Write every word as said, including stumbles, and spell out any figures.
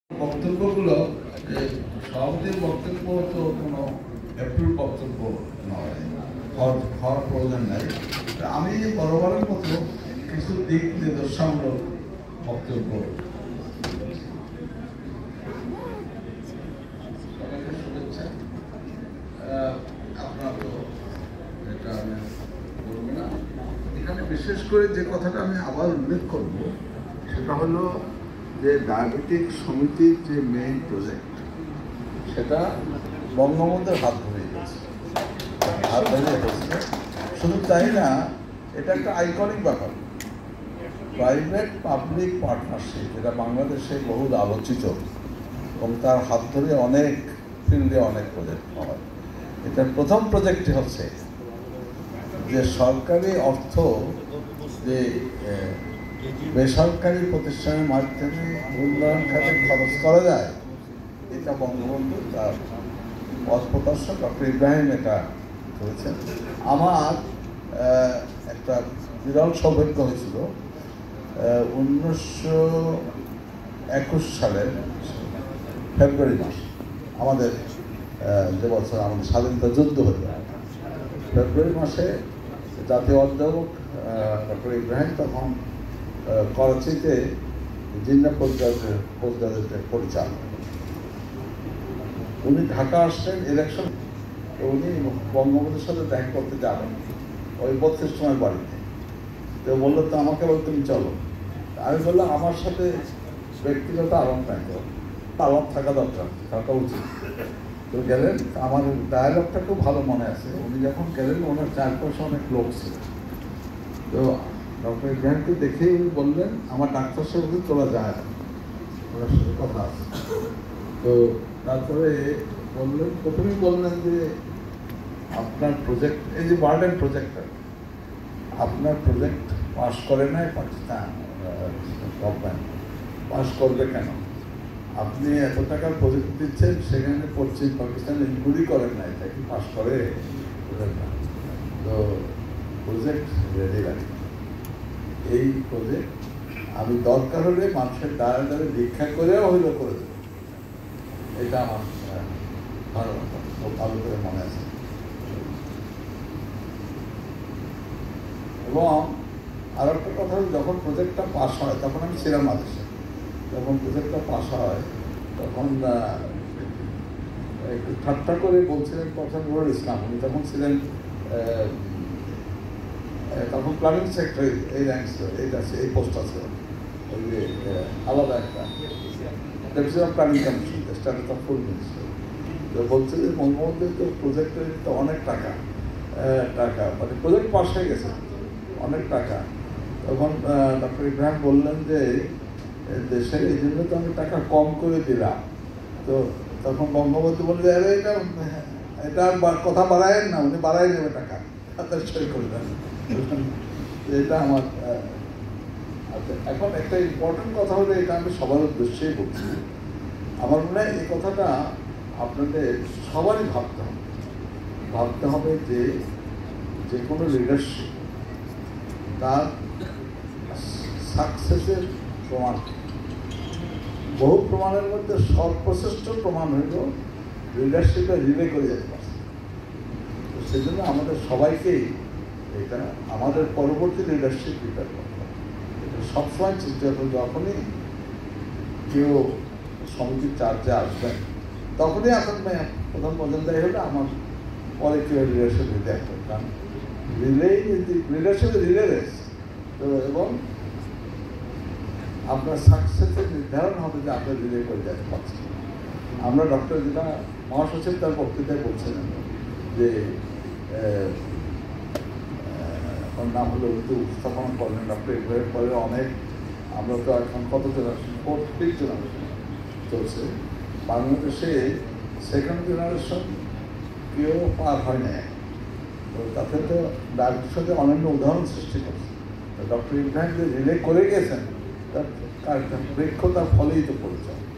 বক্তব্যগুলো সভাপতির বক্তব্য তো কোনো অ্যাপ্রুভ বক্তব্য নয়, হওয়ার প্রয়োজন নাই। আমি বরাবরের মতো কিছু দিক নির্দেশামূলক বক্তব্য শুভেচ্ছা। আপনার তো এটা আমি বলবো না, এখানে বিশেষ করে যে কথাটা আমি আবার উল্লেখ করব সেটা হলো যে ডায়াবেটিক সমিতির যে মেইন প্রজেক্ট সেটা বঙ্গবন্ধুর হাত ধরে গেছে, হাত ধরে গেছে। শুধু তাই না, এটা একটা আইকনিক ব্যাপার, প্রাইভেট পাবলিক পার্টনারশিপ, এটা বাংলাদেশে বহু আলোচিত এবং তার হাত ধরে অনেক ফিল্ডে অনেক প্রজেক্ট হয়। এটার প্রথম প্রজেক্টটি হচ্ছে যে সরকারি অর্থ যে বেসরকারি প্রতিষ্ঠানের মাধ্যমে উন্নয়ন খাতে খরচ করা যায়, এটা বঙ্গবন্ধু তার পথপ্রদর্শক ডক্টর ইব্রাহিম এটা করেছেন। আমার একটা বিরল সৌভাগ্য হয়েছিল উনিশশো একুশ সালের ফেব্রুয়ারি মাস, আমাদের যে বছর আমাদের স্বাধীনতা যুদ্ধ হয়ে যায়, ফেব্রুয়ারি মাসে জাতীয় অধ্যাপক ডক্টর ইব্রাহিম তখন করাচিতে জিন্না পোস্টগ্রাজুয়েট পোস্টগ্রাজুয়েটের পরিচালক। উনি ঢাকা আসছেন ইলেকশন, উনি বঙ্গবন্ধুর সাথে দেখা করতে যাবেন ওই বত্রিশ সময় বাড়িতে। তো বললো তো আমাকে বল তুমি চলো। আমি বললাম আমার সাথে ব্যক্তিগত আলাপ নাই, তো আলাপ থাকা দরকার, থাকা উচিত। তো গেলেন, আমার ডায়ালগটা খুব ভালো মনে আছে। উনি যখন গেলেন ওনার চারপাশে অনেক লোক ছিল। তো ডক্টর ইব্রাহিমকে দেখেই উনি বললেন আমার ডাক্তার সাহেব তোলা যায় না, ওনার সাথে কথা আছে। তো তারপরে বললেন, প্রথমেই বললেন যে আপনার প্রজেক্ট, এই যে বার্ডেন প্রজেক্টটা, আপনার প্রজেক্ট পাস করে নাই পাকিস্তান গভর্নমেন্ট, পাস করবে কেন? আপনি এত টাকার প্রজেক্ট দিচ্ছেন, সেখানে পশ্চিম পাকিস্তান ইনক্লুডই করেন নাই, তাই কি পাস করে? তো প্রজেক্ট রেডি রাখি, এই প্রজেক্ট আমি দরকার হলে মানুষের দ্বারে দ্বারে ভিক্ষা করেও হইল করে দেবো। এটা আমার ভালো ভালো করে মনে আছে। এবং আর একটা কথা, যখন প্রজেক্টটা পাস হয় তখন আমি ছিলাম আদেশে, যখন প্রজেক্টটা পাস হয় তখন একটু ঠাট্টা করে বলছিলেন কথা নুরুল ইসলাম, উনি তখন ছিলেন তখন প্ল্যানিং সেক্রেটারি, এই র্যাঙ্ক ছিল, এইটা এই পোস্টটা ছিল, ওই যে আলাদা একটা deputy planning commission, status of full minister. তো বলছে যে বঙ্গবন্ধুর তো প্রজেক্টের তো অনেক টাকা টাকা মানে প্রজেক্ট পাস হয়ে গেছে, অনেক টাকা। তখন ডক্টর ইব্রাহিম বললেন যে দেশের এই জন্য তো আমি টাকা কম করে দিলাম। তো তখন বঙ্গবন্ধু বললে আরে এটা এটা কথা বাড়ায়েন না, উনি বাড়াই দেবে টাকা, তাদের সই করলেন। এটা আমার আচ্ছা। এখন একটা ইম্পর্টেন্ট কথা হলো, এটা আমি সবার উদ্দেশ্যেই বলছি, আমার মনে হয় এই কথাটা আপনাদের সবারই ভাবতে হবে। ভাবতে হবে যে যে কোনো লিডারশিপ তার সাকসেসের প্রমাণ, বহু প্রমাণের মধ্যে সর্বশ্রেষ্ঠ প্রমাণ হইল লিডারশিপে রিলে করে যেতে পারছে। তো সেই জন্য আমাদের সবাইকেই এটা আমাদের পরবর্তী লিডারশিপ প্রিপেয়ার করতে হবে। এটা সবসময় চিন্তা করবে, যখনই কেউ সমিতির চার্জে আসবেন তখনই এখন প্রথম পর্যন্তই হলে আমার পরে কেউ লিডারশিপ রিলে আসবে, কারণ রিলে লিডারশিপে রিলে রেস। তো এবং আপনার সাকসেসের নির্ধারণ হবে যে আপনার রিলে করে যেতে পারছেন। আমরা ডক্টর যেটা মহাসচিব তার বক্তৃতায় বলছিলেন যে ওর নাম হলো উর্দু উপস্থাপনা করলেন ডক্টর ইব্রাহিম পরে অনেক, আমরা তো এখন কত জেনারেশন, ফোর্থ ফিফথ জেনারেশন চলছে বাংলাদেশে, সেকেন্ড জেনারেশন কেউ পার হয় না। তো তাতে তো ডায়াবেটিস সাথে অনন্য উদাহরণ সৃষ্টি করছে। ডক্টর ইব্রাহিম যে রিলে করে গেছেন তার বৃক্ষ তার ফলেই তো পরিচয়।